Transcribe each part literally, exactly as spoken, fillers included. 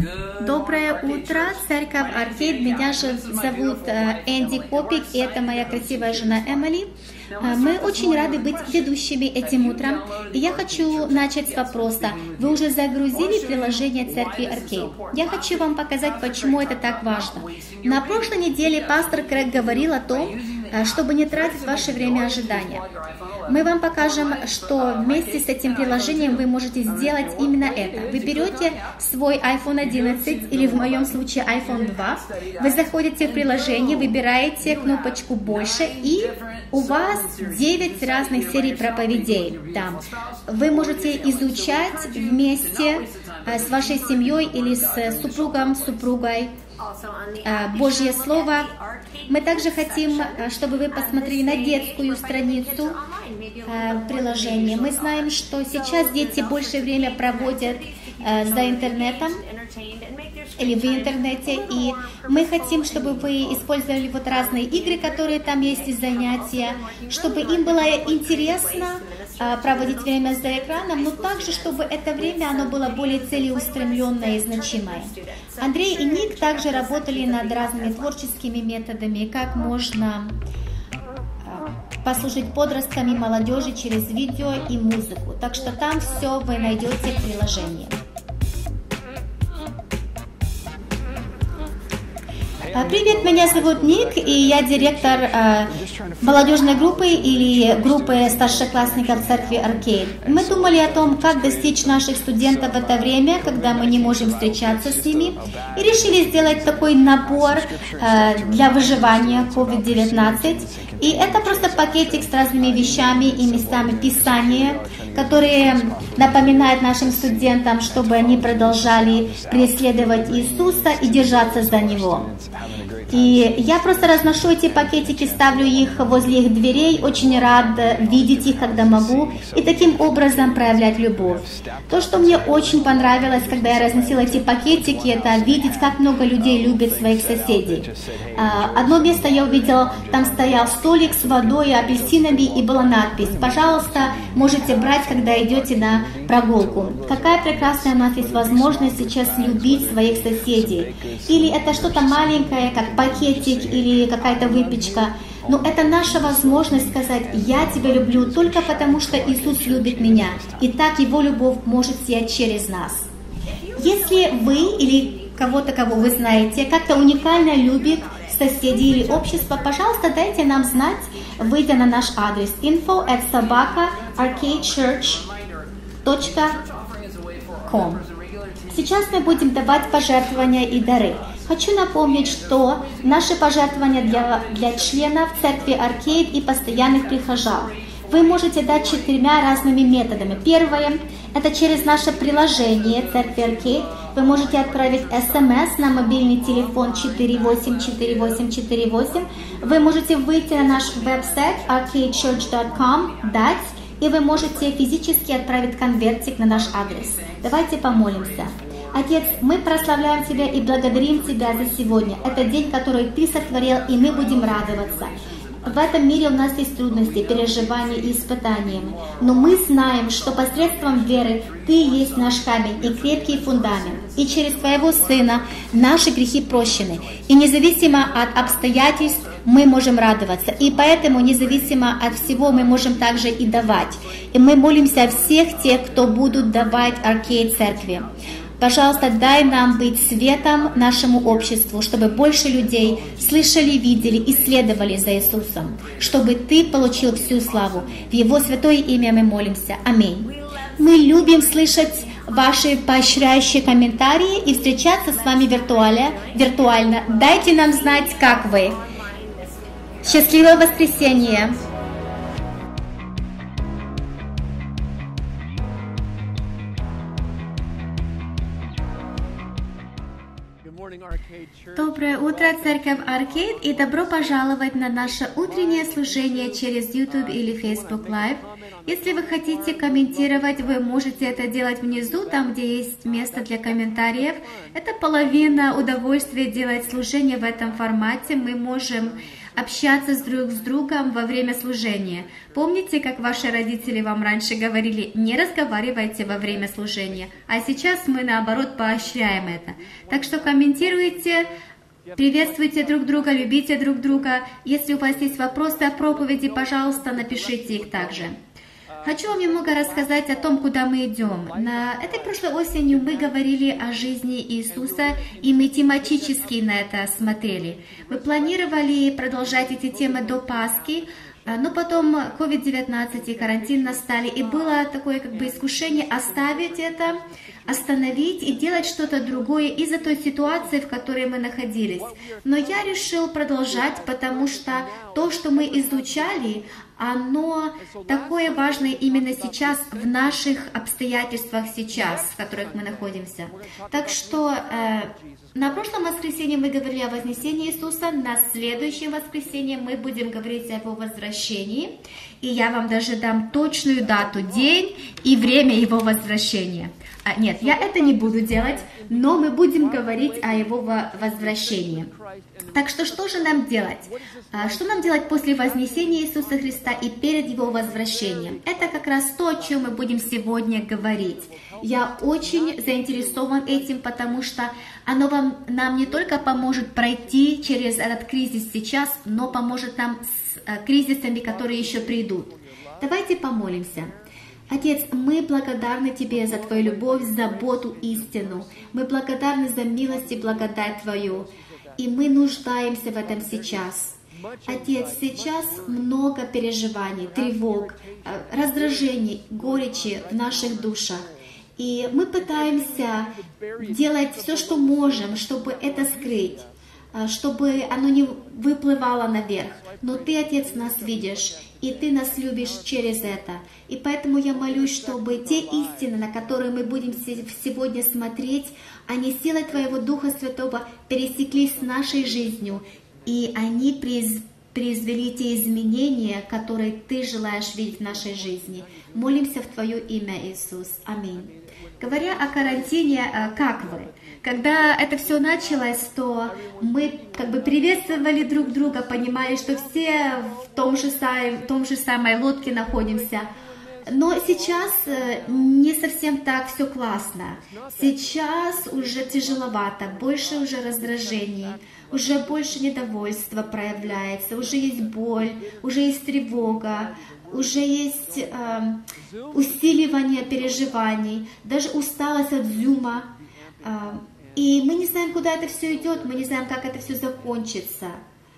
Доброе утро, церковь Аркейд. Меня же зовут Энди Копик, и это моя красивая жена Эмили. Мы очень рады быть ведущими этим утром. И я хочу начать с вопроса. Вы уже загрузили приложение церкви Аркейд? Я хочу вам показать, почему это так важно. На прошлой неделе пастор Крэг говорил о том, чтобы не тратить ваше время ожидания. Мы вам покажем, что вместе с этим приложением вы можете сделать именно это. Вы берете свой айфон одиннадцать или в моем случае айфон два, вы заходите в приложение, выбираете кнопочку «Больше», и у вас девять разных серий проповедей там. Вы можете изучать вместе с вашей семьей или с супругом, супругой Божье Слово. Мы также хотим, чтобы вы посмотрели на детскую страницу приложения. Мы знаем, что сейчас дети больше время проводят за интернетом или в интернете, и мы хотим, чтобы вы использовали вот разные игры, которые там есть, и занятия, чтобы им было интересно проводить время за экраном, но также, чтобы это время оно было более целеустремленное и значимое. Андрей и Ник также работали над разными творческими методами, как можно послужить подросткам и молодежи через видео и музыку. Так что там все вы найдете в приложении. Привет, меня зовут Ник, и я директор э, молодежной группы или группы старшеклассников церкви Аркейд. Мы думали о том, как достичь наших студентов в это время, когда мы не можем встречаться с ними, и решили сделать такой набор э, для выживания ковид девятнадцать. И это просто пакетик с разными вещами и местами Писания, которые напоминают нашим студентам, чтобы они продолжали преследовать Иисуса и держаться за Него. И я просто разношу эти пакетики, ставлю их возле их дверей, очень рад видеть их, когда могу, и таким образом проявлять любовь. То, что мне очень понравилось, когда я разносила эти пакетики, это видеть, как много людей любят своих соседей. Одно место я увидела, там стоял столик с водой и апельсинами, и была надпись: «Пожалуйста, можете брать, когда идете на прогулку». Какая прекрасная у нас есть возможность сейчас любить своих соседей. Или это что-то маленькое, как пакетик или какая-то выпечка. Но это наша возможность сказать: «Я тебя люблю только потому, что Иисус любит меня». И так Его любовь может сиять через нас. Если вы или кого-то, кого вы знаете, как-то уникально любит соседей или общество, пожалуйста, дайте нам знать, выйдя на наш адрес info at собака arcadechurch точка com. Сейчас мы будем давать пожертвования и дары. Хочу напомнить, что наши пожертвования для, для членов церкви Аркейд и постоянных прихожан вы можете дать четырьмя разными методами. Первое – это через наше приложение церкви Аркейд. Вы можете отправить эс эм эс на мобильный телефон четыре восемь четыре восемь четыре восемь. Вы можете выйти на наш веб-сайт arcade church dot com, дать, и вы можете физически отправить конвертик на наш адрес. Давайте помолимся. Отец, мы прославляем Тебя и благодарим Тебя за сегодня. Это день, который Ты сотворил, и мы будем радоваться. В этом мире у нас есть трудности, переживания и испытания. Но мы знаем, что посредством веры Ты есть наш камень и крепкий фундамент. И через Твоего Сына наши грехи прощены. И независимо от обстоятельств мы можем радоваться. И поэтому независимо от всего мы можем также и давать. И мы молимся о всех тех, кто будут давать Аркейд церкви. Пожалуйста, дай нам быть светом нашему обществу, чтобы больше людей слышали, видели и следовали за Иисусом, чтобы Ты получил всю славу. В Его святое имя мы молимся. Аминь. Мы любим слышать ваши поощряющие комментарии и встречаться с вами виртуально. виртуально. Дайте нам знать, как вы. Счастливого воскресенья! Доброе утро, церковь Аркейд, и добро пожаловать на наше утреннее служение через YouTube или Facebook Live. Если вы хотите комментировать, вы можете это делать внизу, там, где есть место для комментариев. Это половина удовольствия делать служение в этом формате. Мы можем общаться с друг с другом во время служения. Помните, как ваши родители вам раньше говорили, не разговаривайте во время служения, а сейчас мы, наоборот, поощряем это. Так что комментируйте, приветствуйте друг друга, любите друг друга. Если у вас есть вопросы о проповеди, пожалуйста, напишите их также. Хочу вам немного рассказать о том, куда мы идем. На этой прошлой осенью мы говорили о жизни Иисуса, и мы тематически на это смотрели. Мы планировали продолжать эти темы до Пасхи, но потом ковид девятнадцать и карантин настали, и было такое как бы искушение оставить это, остановить и делать что-то другое из-за той ситуации, в которой мы находились. Но я решил продолжать, потому что то, что мы изучали, оно такое важное именно сейчас, в наших обстоятельствах сейчас, в которых мы находимся. Так что э, на прошлом воскресенье мы говорили о вознесении Иисуса, на следующем воскресенье мы будем говорить о Его возвращении, и я вам даже дам точную дату, день и время Его возвращения. А, нет, я это не буду делать, но мы будем говорить о Его возвращении. Так что что же нам делать? А, что нам делать после вознесения Иисуса Христа и перед Его возвращением? Это как раз то, о чем мы будем сегодня говорить. Я очень заинтересован этим, потому что оно вам, нам не только поможет пройти через этот кризис сейчас, но поможет нам с а, кризисами, которые еще придут. Давайте помолимся. Отец, мы благодарны Тебе за Твою любовь, заботу, истину. Мы благодарны за милость и благодать Твою. И мы нуждаемся в этом сейчас. Отец, сейчас много переживаний, тревог, раздражений, горечи в наших душах. И мы пытаемся делать все, что можем, чтобы это скрыть, чтобы оно не выплывало наверх. Но Ты, Отец, нас видишь, и Ты нас любишь через это. И поэтому я молюсь, чтобы те истины, на которые мы будем сегодня смотреть, они силой Твоего Духа Святого пересеклись с нашей жизнью, и они произвели те изменения, которые Ты желаешь видеть в нашей жизни. Молимся в Твое имя, Иисус. Аминь. Говоря о карантине, как вы? Когда это все началось, то мы как бы приветствовали друг друга, понимали, что все в том же, в том же самой лодке находимся. Но сейчас не совсем так все классно. Сейчас уже тяжеловато, больше уже раздражений, уже больше недовольства проявляется, уже есть боль, уже есть тревога, уже есть э, усиливание переживаний, даже усталость от зума. Э, и мы не знаем, куда это все идет, мы не знаем, как это все закончится.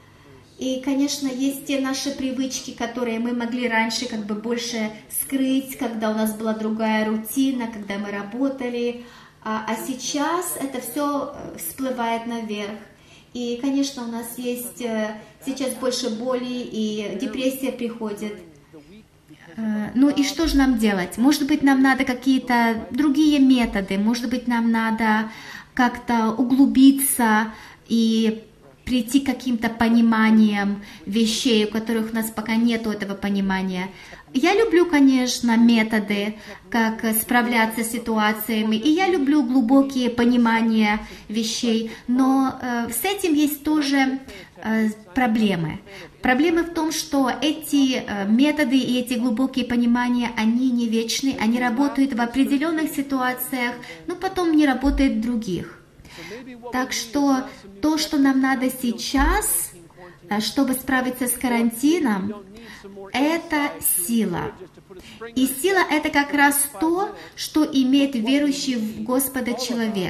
И, конечно, есть те наши привычки, которые мы могли раньше как бы больше скрыть, когда у нас была другая рутина, когда мы работали. А, а сейчас это все всплывает наверх. И, конечно, у нас есть сейчас больше боли, и депрессия приходит. Ну и что же нам делать? Может быть, нам надо какие-то другие методы, может быть, нам надо как-то углубиться и прийти к каким-то пониманиям вещей, у которых у нас пока нет этого понимания. Я люблю, конечно, методы, как справляться с ситуациями, и я люблю глубокие понимания вещей, но э, с этим есть тоже э, проблемы. Проблемы в том, что эти э, методы и эти глубокие понимания, они не вечны, они работают в определенных ситуациях, но потом не работают в других. Так что то, что нам надо сейчас, чтобы справиться с карантином, это сила. И сила — это как раз то, что имеет верующий в Господа человек.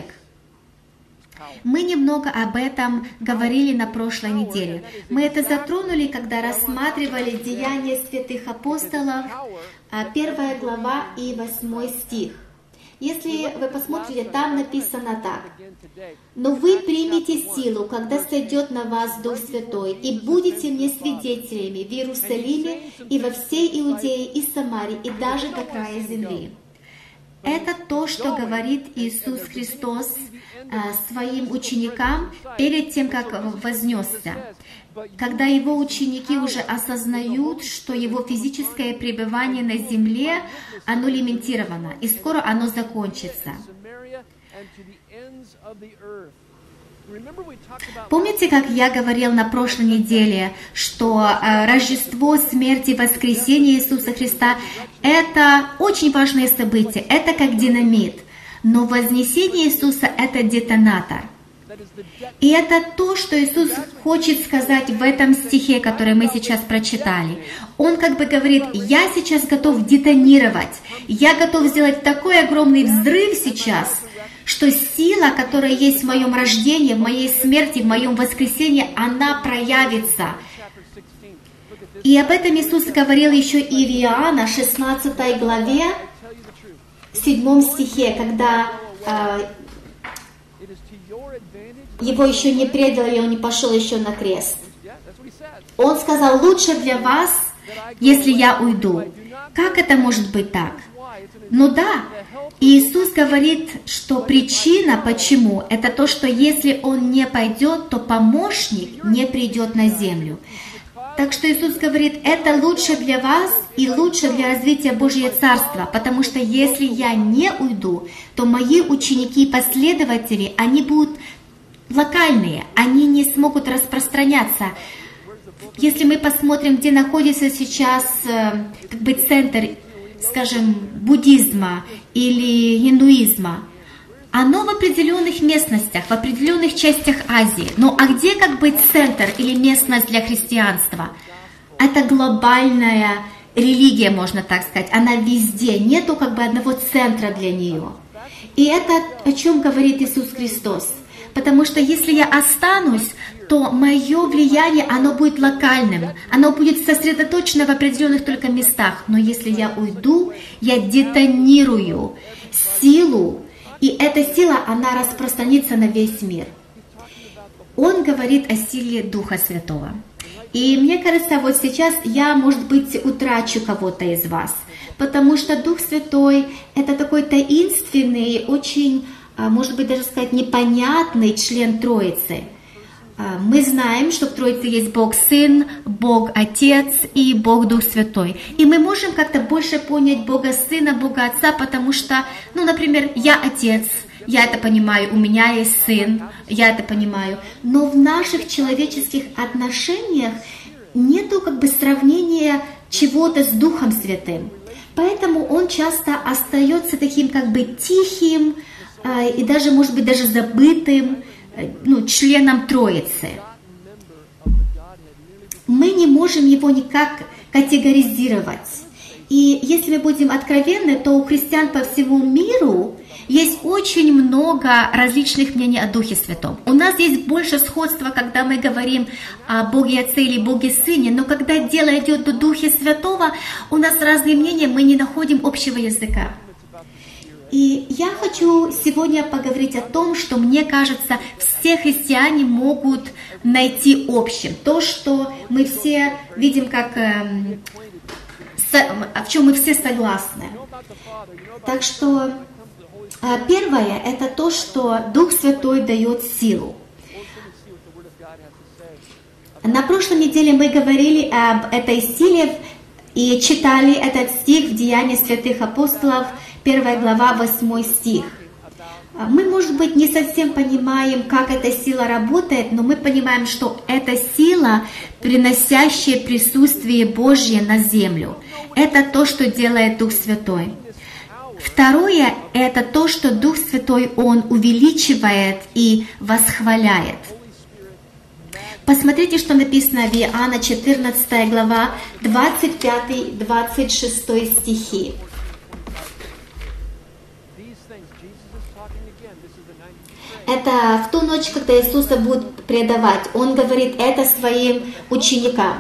Мы немного об этом говорили на прошлой неделе. Мы это затронули, когда рассматривали Деяния святых апостолов, первая глава и восьмой стих. Если вы посмотрите, там написано так. «Но вы примете силу, когда сойдет на вас Дух Святой, и будете мне свидетелями в Иерусалиме и во всей Иудее и Самарии, и даже до края земли». Это то, что говорит Иисус Христос своим ученикам перед тем, как вознесся. Когда Его ученики уже осознают, что Его физическое пребывание на земле, оно лимитировано, и скоро оно закончится. Помните, как я говорил на прошлой неделе, что э, Рождество, смерть и воскресение Иисуса Христа – это очень важные события, это как динамит. Но вознесение Иисуса – это детонатор. И это то, что Иисус хочет сказать в этом стихе, который мы сейчас прочитали. Он как бы говорит: я сейчас готов детонировать, я готов сделать такой огромный взрыв сейчас, что сила, которая есть в моем рождении, в моей смерти, в моем воскресении, она проявится. И об этом Иисус говорил еще и в Иоанна шестнадцатой главе, седьмом стихе, когда э, его еще не предали, и он не пошел еще на крест. Он сказал: лучше для вас, если я уйду. Как это может быть так? Ну да, Иисус говорит, что причина, почему, это то, что если Он не пойдет, то помощник не придет на землю. Так что Иисус говорит, это лучше для вас и лучше для развития Божьего Царства, потому что если я не уйду, то мои ученики и последователи, они будут локальные, они не смогут распространяться. Если мы посмотрим, где находится сейчас как бы центр, скажем, буддизма или индуизма, оно в определенных местностях, в определенных частях Азии. Ну а где как бы центр или местность для христианства? Это глобальная религия, можно так сказать. Она везде, нету как бы одного центра для нее. И это о чем говорит Иисус Христос. Потому что если я останусь, то мое влияние, оно будет локальным, оно будет сосредоточено в определенных только местах. Но если я уйду, я детонирую силу, и эта сила, она распространится на весь мир. Он говорит о силе Духа Святого. И мне кажется, вот сейчас я, может быть, утрачу кого-то из вас, потому что Дух Святой – это такой таинственный, очень, может быть, даже сказать, непонятный член Троицы. Мы знаем, что в Троице есть Бог Сын, Бог Отец и Бог Дух Святой. И мы можем как-то больше понять Бога Сына, Бога Отца, потому что, ну, например, я Отец, я это понимаю, у меня есть Сын, я это понимаю. Но в наших человеческих отношениях нету как бы сравнения чего-то с Духом Святым. Поэтому Он часто остается таким как бы тихим и даже, может быть, даже забытым, ну, членом Троицы. Мы не можем его никак категоризировать. И если мы будем откровенны, то у христиан по всему миру есть очень много различных мнений о Духе Святом. У нас есть больше сходства, когда мы говорим о Боге Отце или Боге Сыне, но когда дело идет о Духе Святого, у нас разные мнения, мы не находим общего языка. И я хочу сегодня поговорить о том, что, мне кажется, все христиане могут найти общим. То, что мы все видим, как, э, со, в чем мы все согласны. Так что э, первое – это то, что Дух Святой дает силу. На прошлой неделе мы говорили об этой силе и читали этот стих в Деянии святых апостолов, первая глава, восьмой стих. Мы, может быть, не совсем понимаем, как эта сила работает, но мы понимаем, что это сила, приносящая присутствие Божье на землю. Это то, что делает Дух Святой. Второе – это то, что Дух Святой, Он увеличивает и восхваляет. Посмотрите, что написано в Иоанна четырнадцатая глава, двадцать пятый — двадцать шестой стихи. Это в ту ночь, когда Иисуса будут предавать. Он говорит это своим ученикам.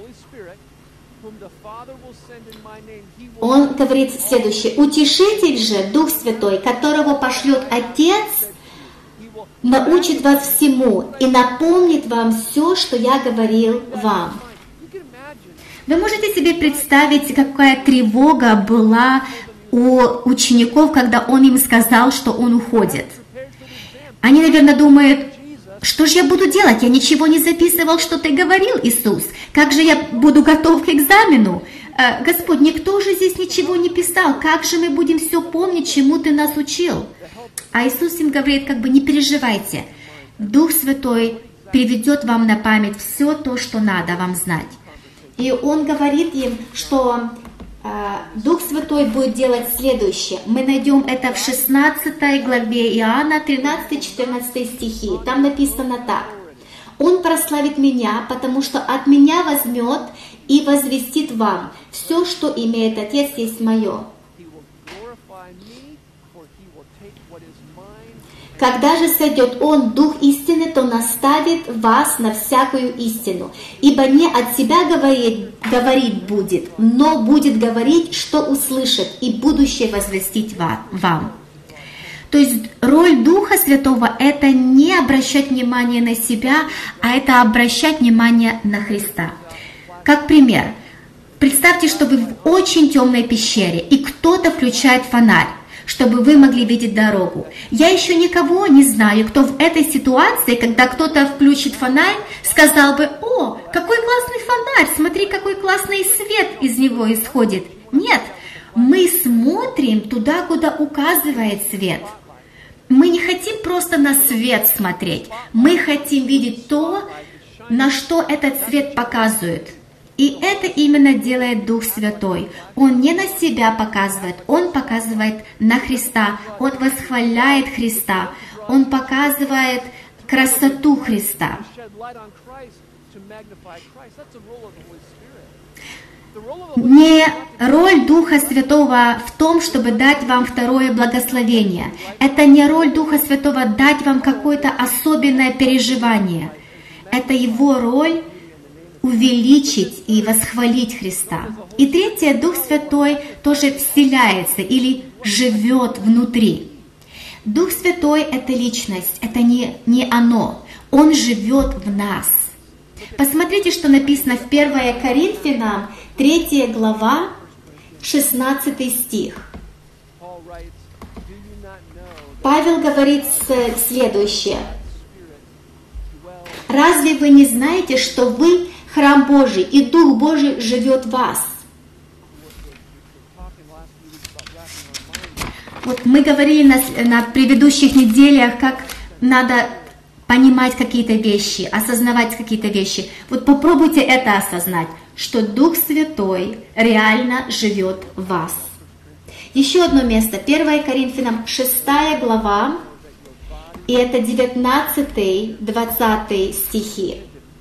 Он говорит следующее. «Утешитель же, Дух Святой, которого пошлет Отец, научит вас всему и напомнит вам все, что я говорил вам». Вы можете себе представить, какая тревога была у учеников, когда Он им сказал, что Он уходит? Они, наверное, думают, что же я буду делать? Я ничего не записывал, что ты говорил, Иисус. Как же я буду готов к экзамену? Э, Господь, никто же здесь ничего не писал. Как же мы будем все помнить, чему ты нас учил? А Иисус им говорит, как бы не переживайте. Дух Святой приведет вам на память все то, что надо вам знать. И Он говорит им, что э, Дух Святой будет делать следующее. Мы найдем это в шестнадцатой главе Иоанна, тринадцатый-четырнадцатый стихи. Там написано так. «Он прославит Меня, потому что от Меня возьмет и возвестит вам. Все, что имеет Отец, есть Мое». «Когда же сойдет Он, Дух истины, то наставит вас на всякую истину, ибо не от себя говорить, говорить будет, но будет говорить, что услышит, и будущее возвестить вам». То есть роль Духа Святого – это не обращать внимание на себя, а это обращать внимание на Христа. Как пример, представьте, что вы в очень темной пещере, и кто-то включает фонарь, чтобы вы могли видеть дорогу. Я еще никого не знаю, кто в этой ситуации, когда кто-то включит фонарь, сказал бы: «О, какой классный фонарь, смотри, какой классный свет из него исходит». Нет, мы смотрим туда, куда указывает свет. Мы не хотим просто на свет смотреть, мы хотим видеть то, на что этот свет показывает. И это именно делает Дух Святой. Он не на себя показывает, Он показывает на Христа, Он восхваляет Христа, Он показывает красоту Христа. Не роль Духа Святого в том, чтобы дать вам второе благословение. Это не роль Духа Святого дать вам какое-то особенное переживание. Это Его роль увеличить и восхвалить Христа. И третье, Дух Святой тоже вселяется или живет внутри. Дух Святой — это личность, это не, не оно. Он живет в нас. Посмотрите, что написано в первое Коринфянам, третья глава, шестнадцатый стих. Павел говорит следующее. «Разве вы не знаете, что вы храм Божий, и Дух Божий живет в вас?» Вот мы говорили на, на предыдущих неделях, как надо понимать какие-то вещи, осознавать какие-то вещи. Вот попробуйте это осознать, что Дух Святой реально живет в вас. Еще одно место, первое Коринфянам, шестая глава, и это девятнадцатый-двадцатый стихи.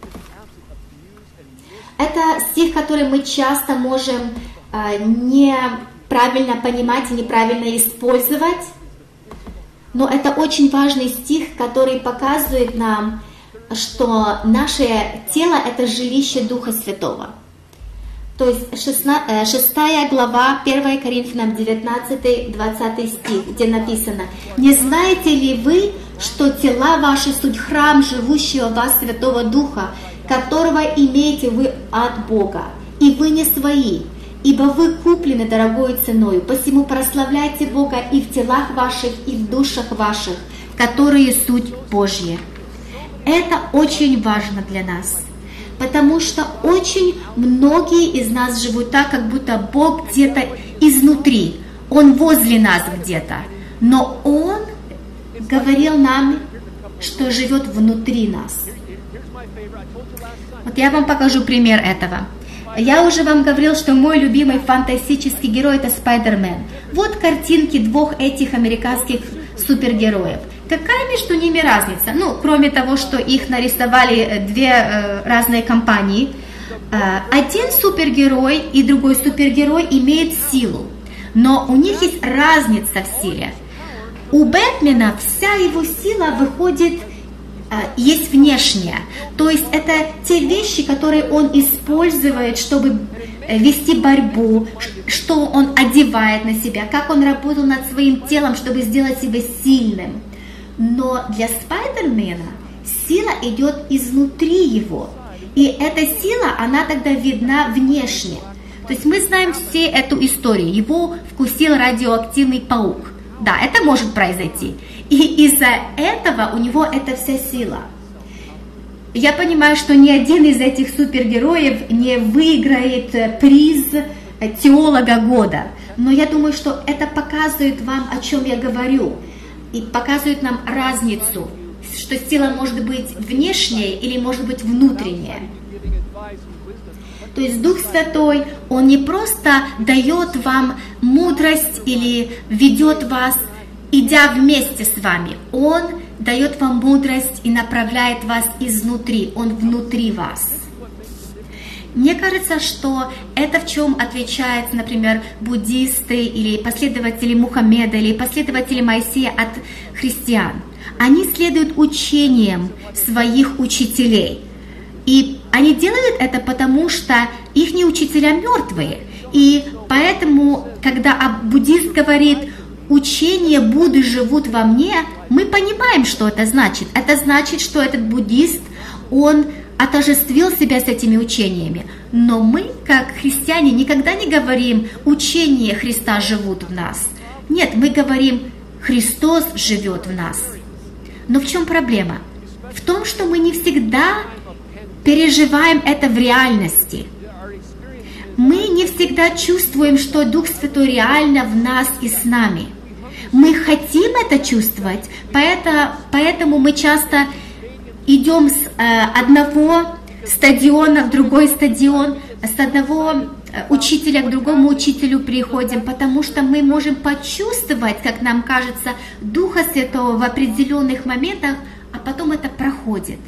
Это стих, который мы часто можем э, неправильно понимать и неправильно использовать, но это очень важный стих, который показывает нам, что наше тело – это жилище Духа Святого. То есть шестая глава, первое Коринфянам, девятнадцатый-двадцатый стих, где написано: «Не знаете ли вы, что тела ваши суть храм живущего в вас Святого Духа, которого имеете вы от Бога, и вы не свои, ибо вы куплены дорогою ценою, посему прославляйте Бога и в телах ваших, и в душах ваших, которые суть Божья». Это очень важно для нас, потому что очень многие из нас живут так, как будто Бог где-то изнутри, Он возле нас где-то, но Он говорил нам, что живет внутри нас. Вот я вам покажу пример этого. Я уже вам говорил, что мой любимый фантастический герой – это Спайдермен. Вот картинки двух этих американских супергероев. Какая между ними разница? Ну, кроме того, что их нарисовали две э, разные компании. Э, один супергерой и другой супергерой имеют силу, но у них есть разница в силе. У Бэтмена вся его сила выходит, есть внешняя, то есть это те вещи, которые он использует, чтобы вести борьбу, что он одевает на себя, как он работал над своим телом, чтобы сделать себя сильным. Но для Спайдермена сила идет изнутри его, и эта сила, она тогда видна внешне. То есть мы знаем все эту историю. Его вкусил радиоактивный паук. Да, это может произойти. И из-за этого у него эта вся сила. Я понимаю, что ни один из этих супергероев не выиграет приз теолога года. Но я думаю, что это показывает вам, о чем я говорю. И показывает нам разницу что сила может быть внешняя или может быть внутренняя. То есть Дух Святой, Он не просто дает вам мудрость или ведет вас, идя вместе с вами. Он дает вам мудрость и направляет вас изнутри. Он внутри вас. Мне кажется, что это в чем отличается, например, буддисты или последователи Мухаммеда или последователи Моисея от христиан. Они следуют учениям своих учителей. И они делают это потому, что их учителя мертвые. И поэтому, когда буддист говорит «учения Будды живут во мне», мы понимаем, что это значит. Это значит, что этот буддист, он отождествил себя с этими учениями. Но мы, как христиане, никогда не говорим «учения Христа живут в нас». Нет, мы говорим «Христос живет в нас». Но в чем проблема? В том, что мы не всегда переживаем это в реальности. Мы не всегда чувствуем, что Дух Святой реально в нас и с нами. Мы хотим это чувствовать, поэтому мы часто идем с одного стадиона в другой стадион, с одного учителя к другому учителю приходим, потому что мы можем почувствовать, как нам кажется, Духа Святого в определенных моментах, а потом это проходит.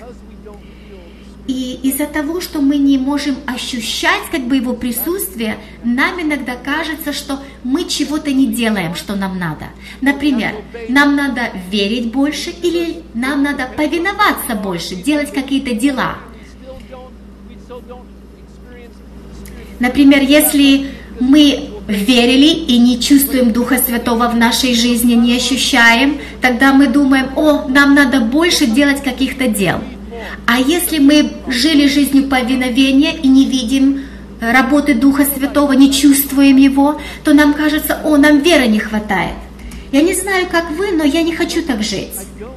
И из-за того, что мы не можем ощущать как бы Его присутствие, нам иногда кажется, что мы чего-то не делаем, что нам надо. Например, нам надо верить больше или нам надо повиноваться больше, делать какие-то дела. Например, если мы верили и не чувствуем Духа Святого в нашей жизни, не ощущаем, тогда мы думаем: о, нам надо больше делать каких-то дел. А если мы жили жизнью повиновения и не видим работы Духа Святого, не чувствуем Его, то нам кажется: о, нам веры не хватает. Я не знаю, как вы, но я не хочу так жить.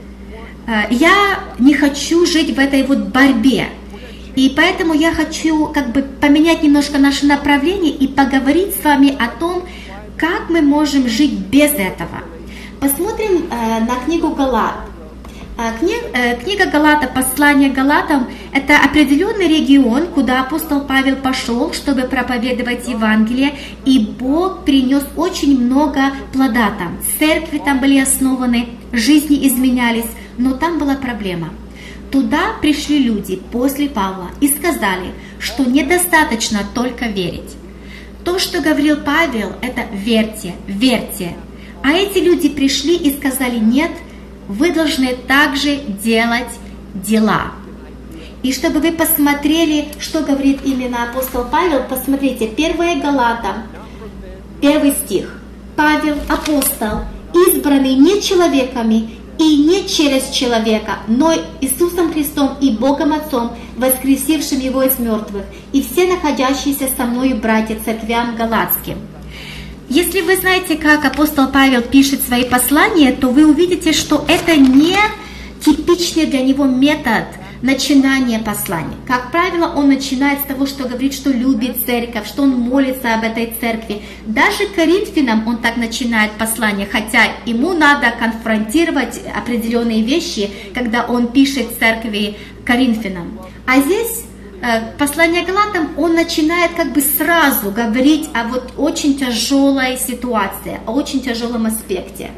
Я не хочу жить в этой вот борьбе. И поэтому я хочу как бы поменять немножко наше направление и поговорить с вами о том, как мы можем жить без этого. Посмотрим э, на книгу Галат. Э, кни, э, книга Галата, послание Галатам, это определенный регион, куда апостол Павел пошел, чтобы проповедовать Евангелие, и Бог принес очень много плода там. Церкви там были основаны, жизни изменялись, но там была проблема. Туда пришли люди после Павла и сказали, что недостаточно только верить. То, что говорил Павел, это верьте, верьте. А эти люди пришли и сказали: нет, вы должны также делать дела. И чтобы вы посмотрели, что говорит именно апостол Павел, посмотрите, первое Галатам, первый стих. Павел, апостол, избранный не человеками, и не через человека, но Иисусом Христом и Богом Отцом, воскресившим Его из мертвых, и все находящиеся со мною братья церквям галатским. Если вы знаете, как апостол Павел пишет свои послания, то вы увидите, что это не типичный для него метод начинания послания. Как правило, он начинает с того, что говорит, что любит церковь, что он молится об этой церкви. Даже Коринфянам он так начинает послание, хотя ему надо конфронтировать определенные вещи, когда он пишет церкви Коринфянам. А здесь послание Галатам он начинает как бы сразу говорить о вот очень тяжелой ситуации, о очень тяжелом аспекте.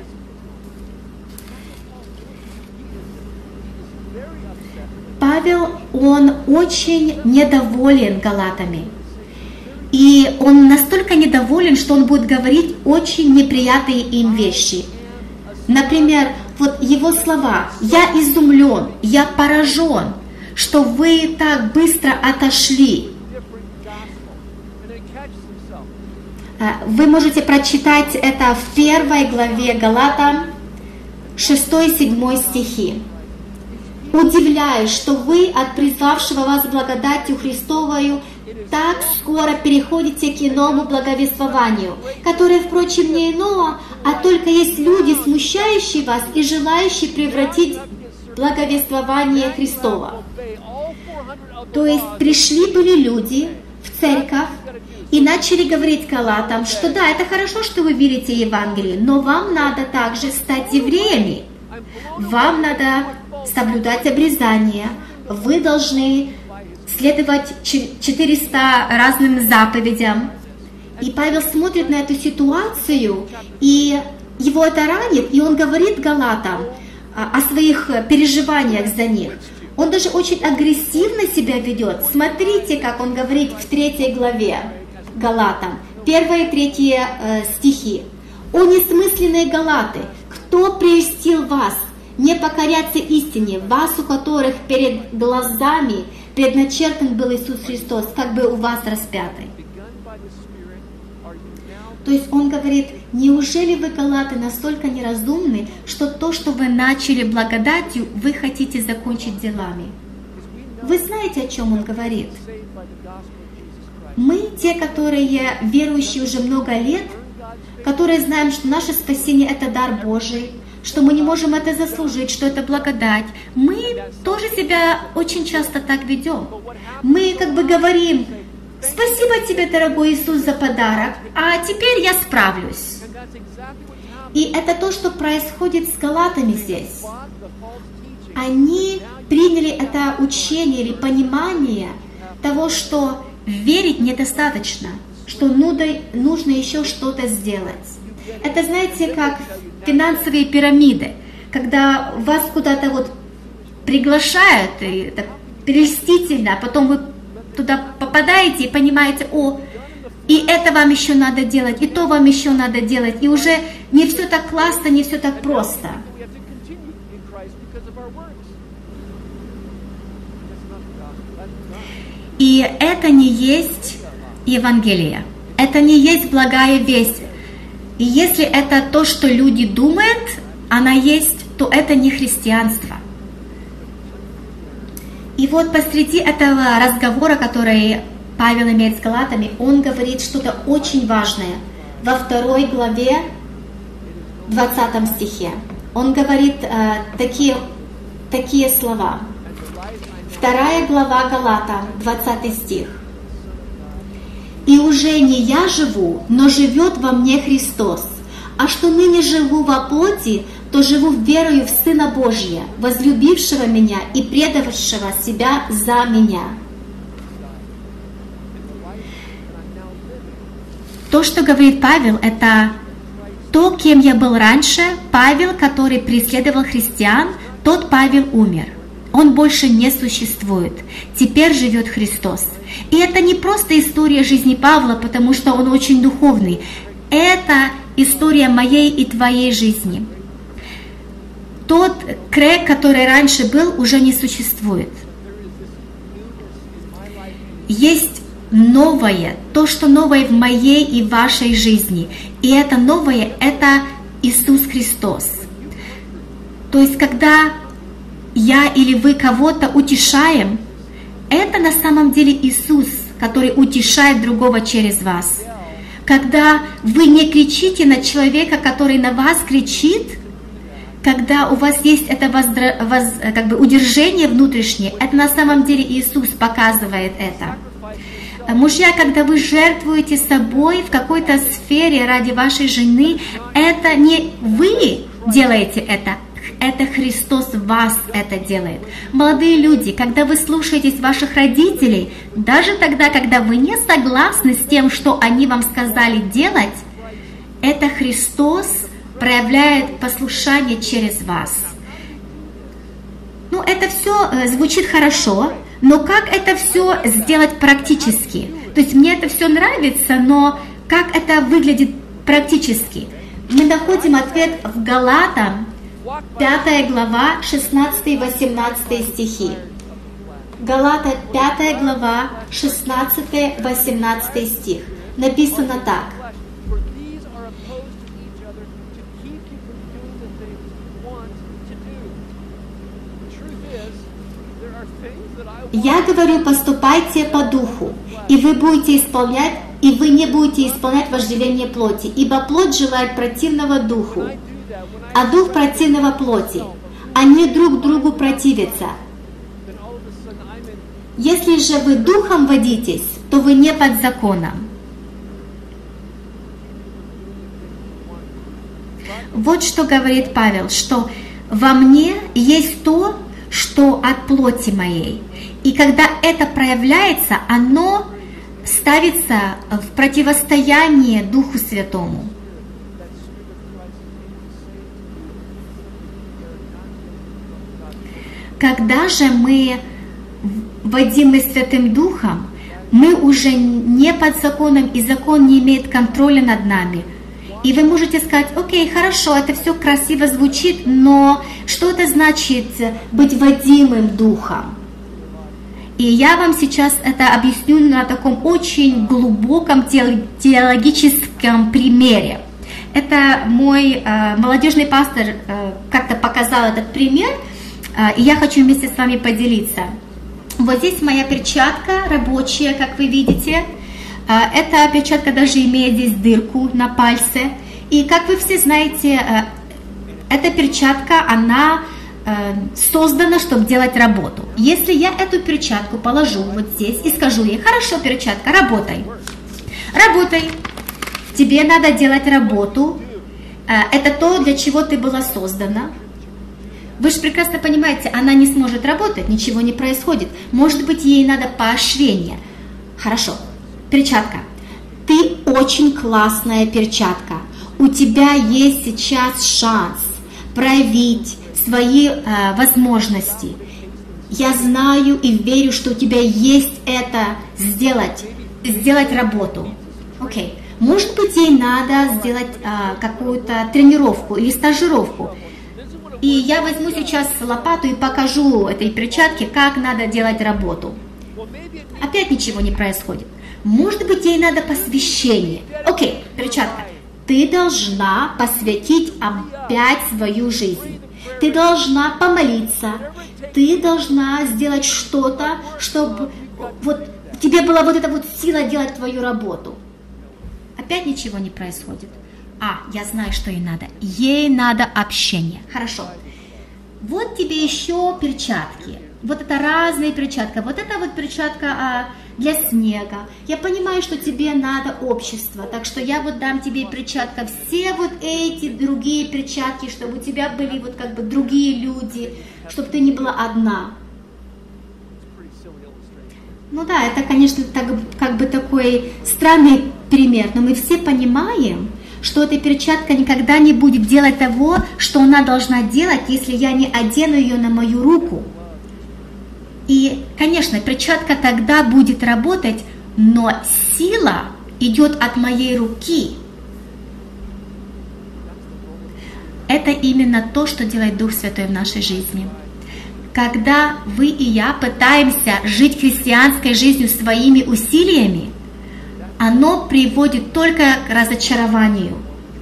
Павел, он очень недоволен галатами. И он настолько недоволен, что он будет говорить очень неприятные им вещи. Например, вот его слова: «Я изумлен, я поражен, что вы так быстро отошли». Вы можете прочитать это в первой главе Галатам, шестой-седьмой стихи. «Удивляюсь, что вы от призвавшего вас благодатью Христовою так скоро переходите к иному благовествованию, которое, впрочем, не иного, а только есть люди, смущающие вас и желающие превратить благовествование Христова». То есть пришли были люди в церковь и начали говорить галатам, что да, это хорошо, что вы верите Евангелию, но вам надо также стать евреями. Вам надо соблюдать обрезание, вы должны следовать четырёмстам разным заповедям. И Павел смотрит на эту ситуацию, и его это ранит, и он говорит галатам о своих переживаниях за них. Он даже очень агрессивно себя ведет. Смотрите, как он говорит в третьей главе Галатам, первые и третьи э, стихи. «О несмысленные галаты, кто прельстил вас не покоряться истине, вас, у которых перед глазами предначертан был Иисус Христос, как бы у вас распятый?» То есть он говорит, неужели вы, галаты, настолько неразумны, что то, что вы начали благодатью, вы хотите закончить делами? Вы знаете, о чем он говорит? Мы, те, которые верующие уже много лет, которые знаем, что наше спасение – это дар Божий, что мы не можем это заслужить, что это благодать, мы тоже себя очень часто так ведем. Мы как бы говорим: «Спасибо тебе, дорогой Иисус, за подарок, а теперь я справлюсь». И это то, что происходит с галатами здесь. Они приняли это учение или понимание того, что верить недостаточно, что нужно еще что-то сделать. Это, знаете, как финансовые пирамиды, когда вас куда-то вот приглашают, и это прельстительно, а потом вы туда попадаете и понимаете: о, и это вам еще надо делать, и то вам еще надо делать, и уже не все так классно, не все так просто. И это не есть Евангелие, это не есть благая весть. И если это то, что люди думают, она есть, то это не христианство. И вот посреди этого разговора, который Павел имеет с галатами, он говорит что-то очень важное. Во второй главе, двадцатом стихе, он говорит э, такие, такие слова. Вторая глава Галатам, двадцатый стих. «И уже не я живу, но живет во мне Христос. А что ныне живу во плоти, то живу верою в Сына Божия, возлюбившего меня и предавшего себя за меня». То, что говорит Павел, это то, кем я был раньше. Павел, который преследовал христиан, тот Павел умер. Он больше не существует. Теперь живет Христос. И это не просто история жизни Павла, потому что он очень духовный. Это история моей и твоей жизни. Тот Крэг, который раньше был, уже не существует. Есть новое, то, что новое в моей и вашей жизни. И это новое, это Иисус Христос. То есть, когда я или вы кого-то утешаем, это на самом деле Иисус, который утешает другого через вас. Когда вы не кричите на человека, который на вас кричит, когда у вас есть это воздра... воз... как бы удержание внутреннее, это на самом деле Иисус показывает это. Мужья, когда вы жертвуете собой в какой-то сфере ради вашей жены, это не вы делаете это, это Христос вас это делает. Молодые люди, когда вы слушаетесь ваших родителей, даже тогда, когда вы не согласны с тем, что они вам сказали делать, это Христос проявляет послушание через вас. Ну, это все звучит хорошо, но как это все сделать практически? То есть мне это все нравится, но как это выглядит практически? Мы находим ответ в Галатам, пятая глава, шестнадцатый-восемнадцатый стихи. Галата, пятая глава, шестнадцатый-восемнадцатый стих. Написано так. «Я говорю, поступайте по духу, и вы будете исполнять, и вы не будете исполнять вожделение плоти, ибо плоть желает противного духу, а дух противного плоти. Они друг другу противятся. Если же вы духом водитесь, то вы не под законом». Вот что говорит Павел, что во мне есть то, что от плоти моей. И когда это проявляется, оно ставится в противостояние Духу Святому. Когда же мы водимы Святым Духом, мы уже не под законом, и закон не имеет контроля над нами. И вы можете сказать: окей, хорошо, это все красиво звучит, но что это значит быть водимым Духом? И я вам сейчас это объясню на таком очень глубоком теологическом примере. Это мой э, молодежный пастор э, как-то показал этот пример, э, и я хочу вместе с вами поделиться. Вот здесь моя перчатка рабочая, как вы видите. Эта перчатка даже имеет здесь дырку на пальце. И как вы все знаете, эта перчатка, она создана, чтобы делать работу. Если я эту перчатку положу вот здесь и скажу ей: хорошо, перчатка, работай. Работай. Тебе надо делать работу. Это то, для чего ты была создана. Вы же прекрасно понимаете, она не сможет работать, ничего не происходит. Может быть, ей надо поощрение. Хорошо, перчатка. Ты очень классная перчатка. У тебя есть сейчас шанс проявить свои э, возможности. Я знаю и верю, что у тебя есть это сделать, сделать работу. Окей. Может быть, ей надо сделать э, какую-то тренировку или стажировку. И я возьму сейчас лопату и покажу этой перчатке, как надо делать работу. Опять ничего не происходит. Может быть, ей надо посвящение. Окей, перчатка, ты должна посвятить опять свою жизнь. Ты должна помолиться. Ты должна сделать что-то, чтобы вот тебе была вот эта вот сила делать твою работу. Опять ничего не происходит. А, я знаю, что ей надо. Ей надо общение. Хорошо. Вот тебе еще перчатки. Вот это разные перчатки. Вот это вот перчатка а, для снега. Я понимаю, что тебе надо общество. Так что я вот дам тебе перчатка. Все вот эти другие перчатки, чтобы у тебя были вот как бы другие люди. Чтобы ты не была одна. Ну да, это, конечно, так, как бы такой странный пример. Но мы все понимаем, что эта перчатка никогда не будет делать того, что она должна делать, если я не одену ее на мою руку. И, конечно, перчатка тогда будет работать, но сила идет от моей руки. Это именно то, что делает Дух Святой в нашей жизни. Когда вы и я пытаемся жить христианской жизнью своими усилиями, оно приводит только к разочарованию.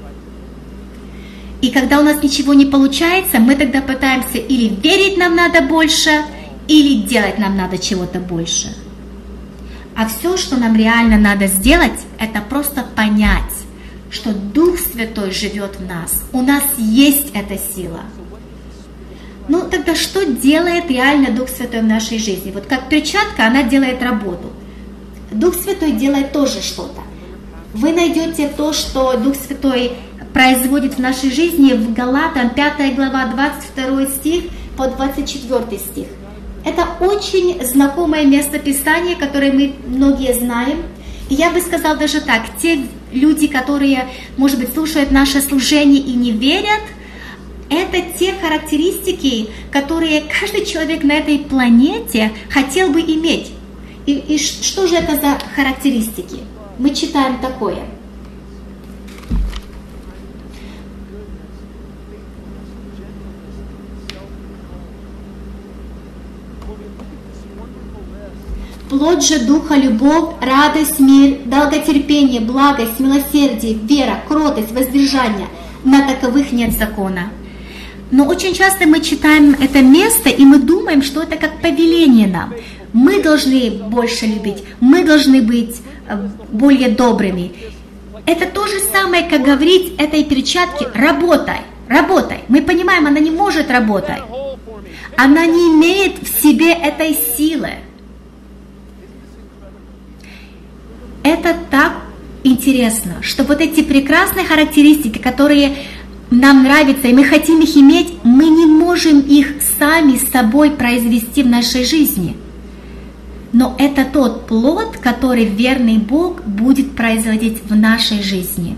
И когда у нас ничего не получается, мы тогда пытаемся или верить нам надо больше, или делать нам надо чего-то больше. А все, что нам реально надо сделать, это просто понять, что Дух Святой живет в нас. У нас есть эта сила. Ну тогда что делает реально Дух Святой в нашей жизни? Вот как перчатка, она делает работу. Дух Святой делает тоже что-то. Вы найдете то, что Дух Святой производит в нашей жизни в Галатам пятая глава двадцать второй стих по двадцать четвёртый стих. Это очень знакомое место Писания, которое мы многие знаем. И я бы сказала даже так, те люди, которые, может быть, слушают наше служение и не верят, это те характеристики, которые каждый человек на этой планете хотел бы иметь. И, и что же это за характеристики? Мы читаем такое. Плоть же Духа — любовь, радость, мир, долготерпение, благость, милосердие, вера, кротость, воздержание. На таковых нет закона. Но очень часто мы читаем это место, и мы думаем, что это как повеление нам. Мы должны больше любить, мы должны быть более добрыми. Это то же самое, как говорить этой перчатке: работай, работай. Мы понимаем, она не может работать. Она не имеет в себе этой силы. Это так интересно, что вот эти прекрасные характеристики, которые нам нравятся, и мы хотим их иметь, мы не можем их сами с собой произвести в нашей жизни. Но это тот плод, который верный Бог будет производить в нашей жизни.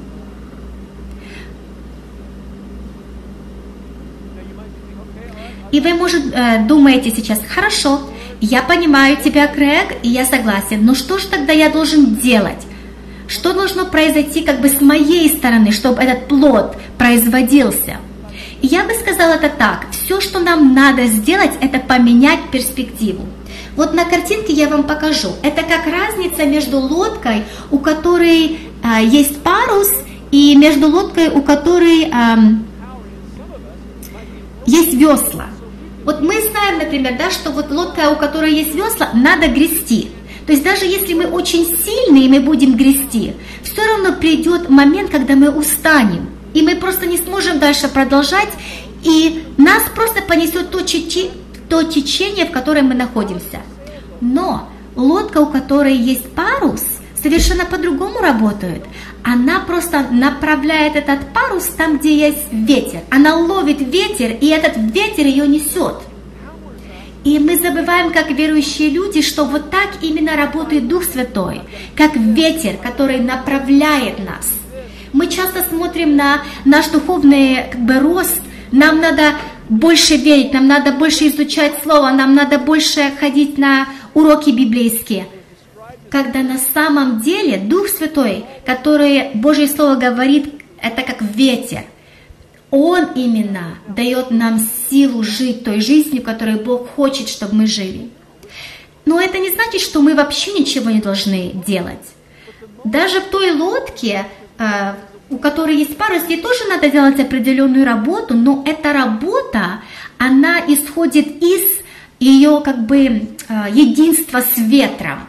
И вы, может, думаете сейчас: хорошо, я понимаю тебя, Крэг, и я согласен, но что же тогда я должен делать? Что должно произойти как бы с моей стороны, чтобы этот плод производился? И я бы сказала это так: все, что нам надо сделать, это поменять перспективу. Вот на картинке я вам покажу. Это как разница между лодкой, у которой э, есть парус, и между лодкой, у которой э, есть весла. Вот мы знаем, например, да, что вот лодка, у которой есть весла, надо грести. То есть даже если мы очень сильные, и мы будем грести, все равно придет момент, когда мы устанем, и мы просто не сможем дальше продолжать, и нас просто понесет то, чечи, то течение, в котором мы находимся. Но лодка, у которой есть парус, совершенно по-другому работает. Она просто направляет этот парус там, где есть ветер. Она ловит ветер, и этот ветер ее несет. И мы забываем, как верующие люди, что вот так именно работает Дух Святой, как ветер, который направляет нас. Мы часто смотрим на наш духовный как бы, рост. Нам надо больше верить, нам надо больше изучать Слово, нам надо больше ходить на уроки библейские. Когда на самом деле Дух Святой, который Божье Слово говорит, это как ветер. Он именно дает нам силу жить той жизнью, которой Бог хочет, чтобы мы жили. Но это не значит, что мы вообще ничего не должны делать. Даже в той лодке, у которой есть парус, ей тоже надо делать определенную работу, но эта работа, она исходит из ее как бы единства с ветром.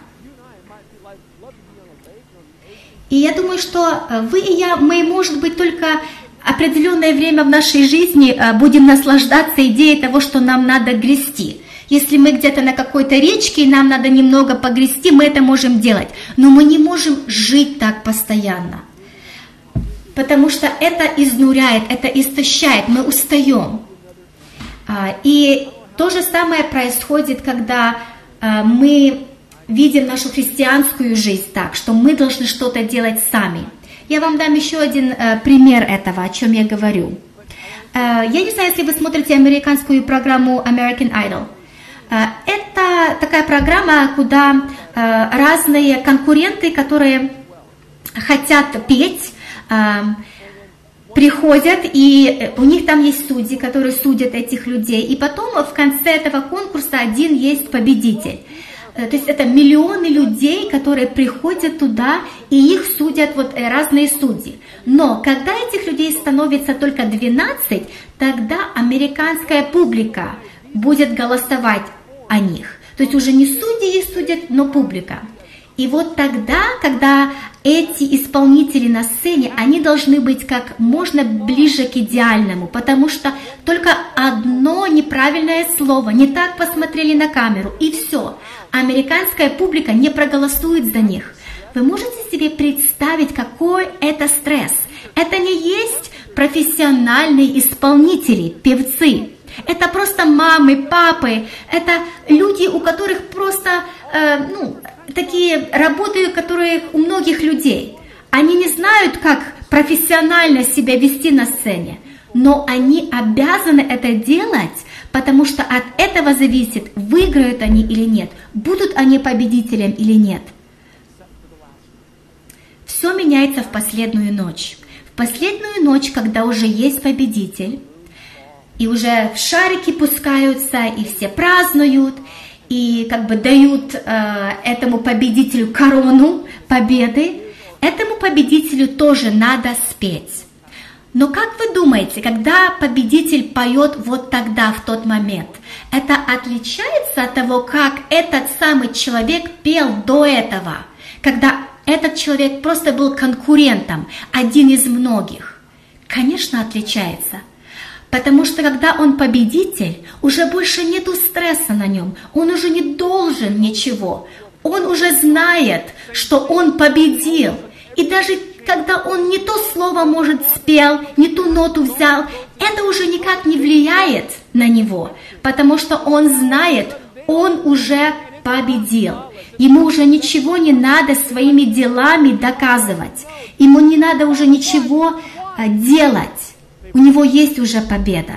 И я думаю, что вы и я, мы, может быть, только определенное время в нашей жизни будем наслаждаться идеей того, что нам надо грести. Если мы где-то на какой-то речке, и нам надо немного погрести, мы это можем делать. Но мы не можем жить так постоянно. Потому что это изнуряет, это истощает, мы устаем. И то же самое происходит, когда мы видим нашу христианскую жизнь так, что мы должны что-то делать сами. Я вам дам еще один э, пример этого, о чем я говорю. Э, я не знаю, если вы смотрите американскую программу American Idol. Э, это такая программа, куда э, разные конкуренты, которые хотят петь, э, приходят, и у них там есть судьи, которые судят этих людей. И потом в конце этого конкурса один есть победитель. То есть это миллионы людей, которые приходят туда, и их судят вот разные судьи. Но когда этих людей становится только двенадцать, тогда американская публика будет голосовать о них. То есть уже не судьи их судят, но публика. И вот тогда, когда эти исполнители на сцене, они должны быть как можно ближе к идеальному, потому что только одно неправильное слово, не так посмотрели на камеру, и все. Американская публика не проголосует за них. Вы можете себе представить, какой это стресс? Это не есть профессиональные исполнители, певцы. Это просто мамы, папы, это люди, у которых просто, э, ну, такие работы, которые у многих людей. Они не знают, как профессионально себя вести на сцене, но они обязаны это делать, потому что от этого зависит, выиграют они или нет, будут они победителем или нет. Все меняется в последнюю ночь. В последнюю ночь, когда уже есть победитель, и уже шарики пускаются, и все празднуют, и как бы дают э, этому победителю корону победы, этому победителю тоже надо спеть. Но как вы думаете, когда победитель поет вот тогда, в тот момент, это отличается от того, как этот самый человек пел до этого, когда этот человек просто был конкурентом, один из многих? Конечно, отличается. Потому что когда он победитель, уже больше нету стресса на нем, он уже не должен ничего, он уже знает, что он победил. И даже когда он не то слово, может, спел, не ту ноту взял, это уже никак не влияет на него, потому что он знает, он уже победил. Ему уже ничего не надо своими делами доказывать. Ему не надо уже ничего делать. У него есть уже победа.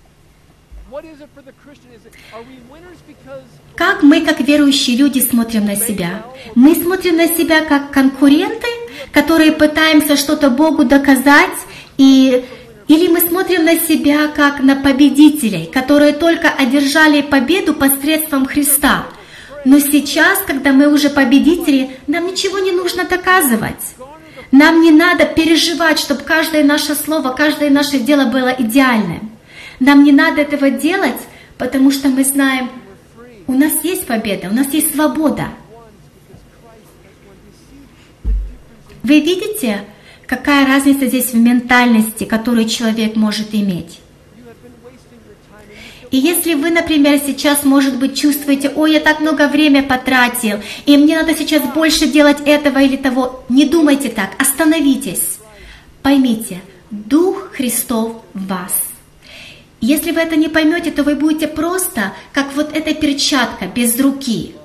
Как мы, как верующие люди, смотрим на себя? Мы смотрим на себя как конкуренты, которые пытаемся что-то Богу доказать, и, или мы смотрим на себя как на победителей, которые только одержали победу посредством Христа. Но сейчас, когда мы уже победители, нам ничего не нужно доказывать. Нам не надо переживать, чтобы каждое наше слово, каждое наше дело было идеальным. Нам не надо этого делать, потому что мы знаем, у нас есть победа, у нас есть свобода. Вы видите, какая разница здесь в ментальности, которую человек может иметь? И если вы, например, сейчас, может быть, чувствуете, ой, я так много времени потратил, и мне надо сейчас больше делать этого или того, не думайте так, остановитесь. Поймите, Дух Христов в вас. Если вы это не поймете, то вы будете просто, как вот эта перчатка без руки.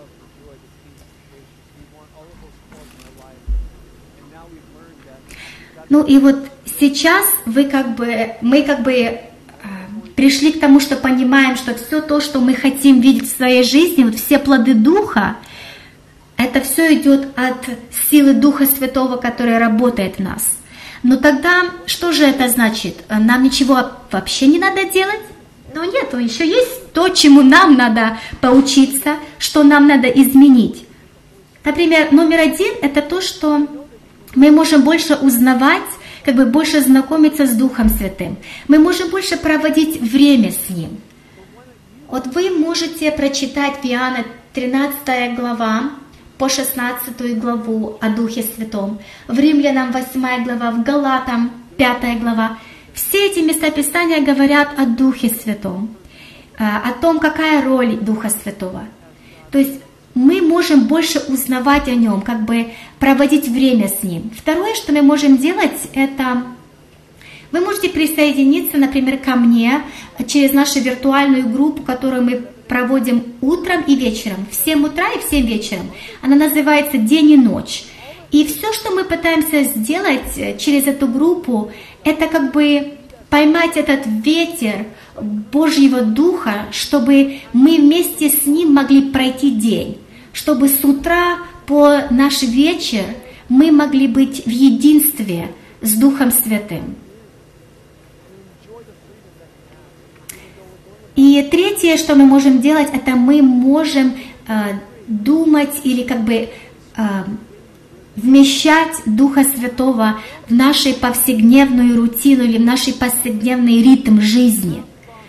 Ну и вот сейчас вы как бы, мы как бы пришли к тому, что понимаем, что все то, что мы хотим видеть в своей жизни, вот все плоды Духа, это все идет от силы Духа Святого, которая работает в нас. Но тогда, что же это значит? Нам ничего вообще не надо делать? Ну нет, еще есть то, чему нам надо поучиться, что нам надо изменить. Например, номер один – это то, что мы можем больше узнавать, как бы больше знакомиться с Духом Святым. Мы можем больше проводить время с Ним. Вот вы можете прочитать в Иоанна тринадцатая глава, по шестнадцатую главу о Духе Святом, в Римлянам восьмая глава, в Галатам пятая глава. Все эти местописания говорят о Духе Святом, о том, какая роль Духа Святого. То есть мы можем больше узнавать о Нем, как бы проводить время с Ним. Второе, что мы можем делать, это вы можете присоединиться, например, ко мне через нашу виртуальную группу, которую мы проводим утром и вечером, в семь утра и в семь вечером. Она называется «День и ночь». И все, что мы пытаемся сделать через эту группу, это как бы поймать этот ветер Божьего Духа, чтобы мы вместе с Ним могли пройти день, чтобы с утра по наш вечер мы могли быть в единстве с Духом Святым. И третье, что мы можем делать, это мы можем э, думать или как бы э, вмещать Духа Святого в нашу повседневную рутину или в наш повседневный ритм жизни.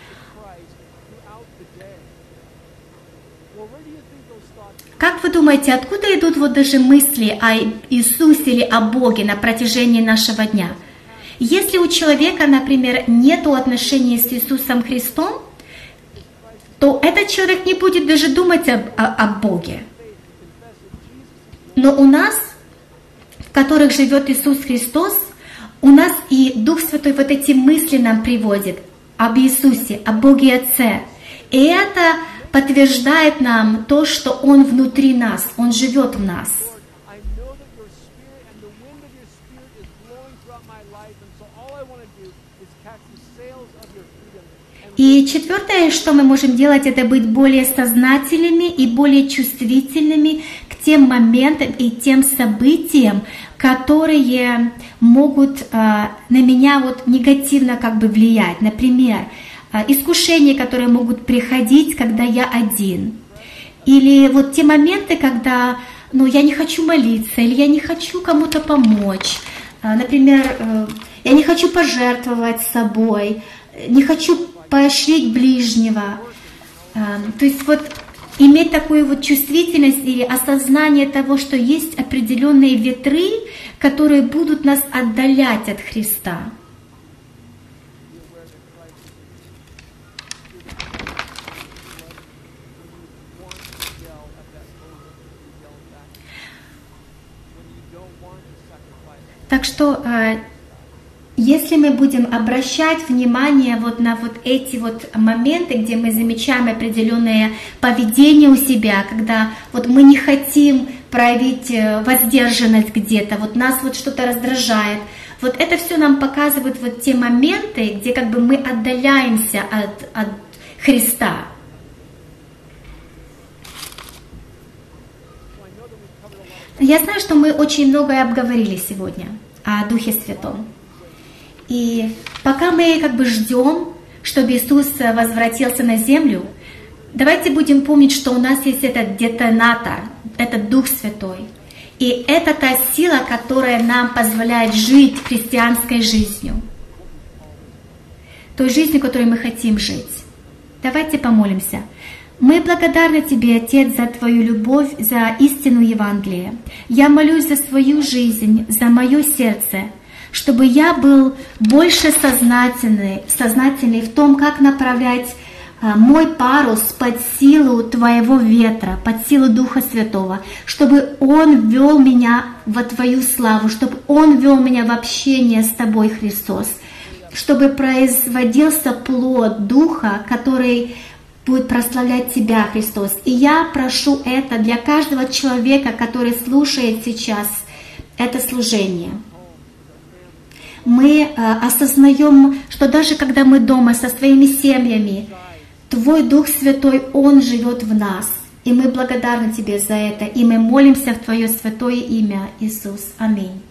Как вы думаете, откуда идут вот даже мысли о Иисусе или о Боге на протяжении нашего дня? Если у человека, например, нет отношений с Иисусом Христом, то этот человек не будет даже думать об, о, о Боге. Но у нас, в которых живет Иисус Христос, у нас и Дух Святой вот эти мысли нам приводит об Иисусе, о Боге Отце. И это подтверждает нам то, что Он внутри нас, Он живет в нас. И четвертое, что мы можем делать, это быть более сознательными и более чувствительными к тем моментам и тем событиям, которые могут э, на меня вот негативно как бы влиять. Например, э, искушения, которые могут приходить, когда я один. Или вот те моменты, когда ну, я не хочу молиться, или я не хочу кому-то помочь. Э, например, э, я не хочу пожертвовать собой, не хочу поощрить ближнего. То есть вот иметь такую вот чувствительность или осознание того, что есть определенные ветры, которые будут нас отдалять от Христа. Так что, если мы будем обращать внимание вот на вот эти вот моменты, где мы замечаем определенное поведение у себя, когда вот мы не хотим проявить воздержанность где-то, вот нас вот что-то раздражает, вот это все нам показывает вот те моменты, где как бы мы отдаляемся от, от Христа. Я знаю, что мы очень многое обговорили сегодня о Духе Святом. И пока мы как бы ждем, чтобы Иисус возвратился на землю, давайте будем помнить, что у нас есть этот детонатор, этот Дух Святой. И это та сила, которая нам позволяет жить христианской жизнью. Той жизнью, которой мы хотим жить. Давайте помолимся. Мы благодарны Тебе, Отец, за Твою любовь, за истину Евангелия. Я молюсь за свою жизнь, за мое сердце, чтобы я был больше сознательный, сознательный в том, как направлять а, мой парус под силу Твоего ветра, под силу Духа Святого, чтобы Он вел меня во Твою славу, чтобы Он вел меня в общение с Тобой, Христос, чтобы производился плод Духа, который будет прославлять Тебя, Христос. И я прошу это для каждого человека, который слушает сейчас это служение. Мы э, осознаем, что даже когда мы дома со своими семьями, Твой Дух Святой, Он живет в нас. И мы благодарны Тебе за это. И мы молимся в Твое святое имя, Иисус. Аминь.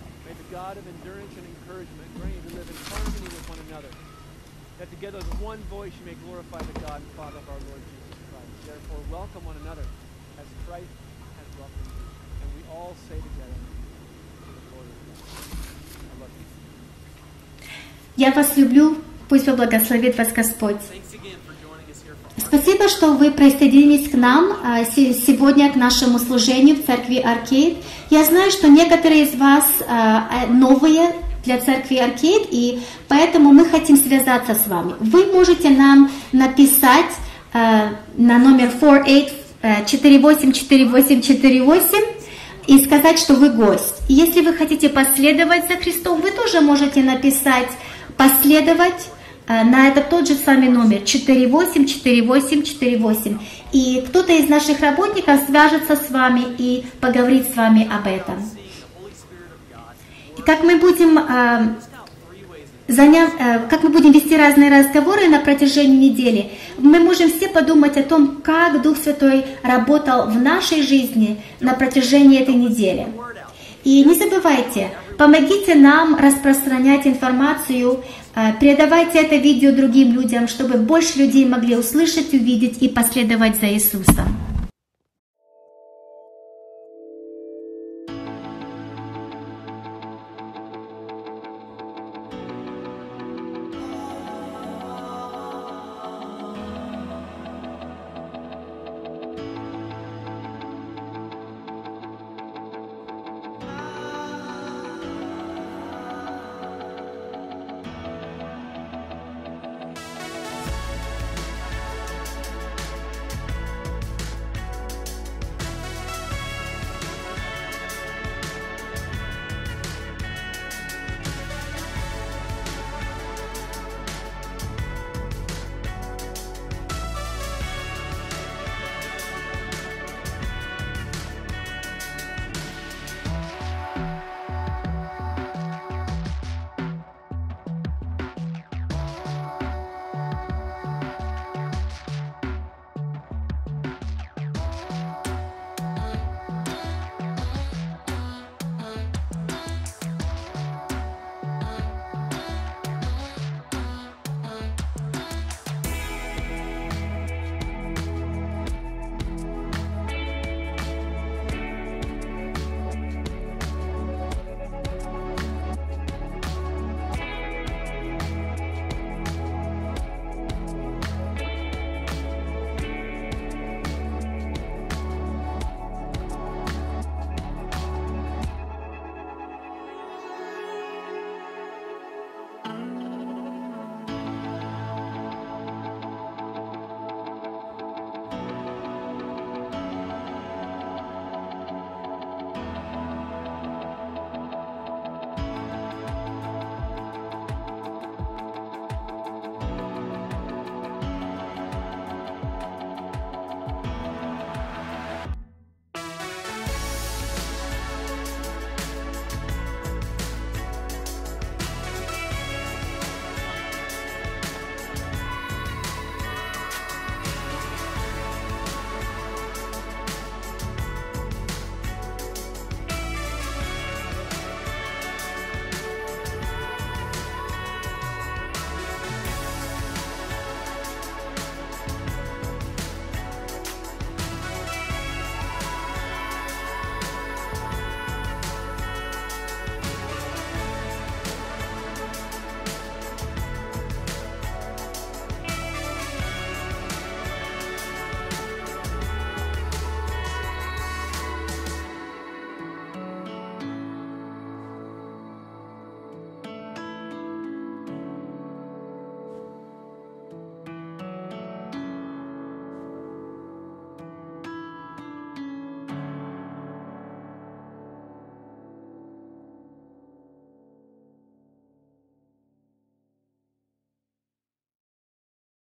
Together as one voice you may glorify the God and Father of our Lord Jesus Christ. Therefore welcome one another as Christ has welcomed you. And we all say together, to the Lord of God. I love you. Я вас люблю, пусть вы благословит вас Господь. Спасибо, что вы присоединились к нам сегодня, к нашему служению в церкви Аркейд. Я знаю, что некоторые из вас новые для церкви Аркейд, и поэтому мы хотим связаться с вами. Вы можете нам написать э, на номер четыре восемь четыре восемь четыре восемь и сказать, что вы гость. И если вы хотите последовать за Христом, вы тоже можете написать «последовать» э, на этот тот же самый номер четыре восемь четыре восемь четыре восемь. И кто-то из наших работников свяжется с вами и поговорит с вами об этом. Как мы будем, э, заня... э, как мы будем вести разные разговоры на протяжении недели, мы можем все подумать о том, как Дух Святой работал в нашей жизни на протяжении этой недели. И не забывайте, помогите нам распространять информацию, э, передавайте это видео другим людям, чтобы больше людей могли услышать, увидеть и последовать за Иисусом.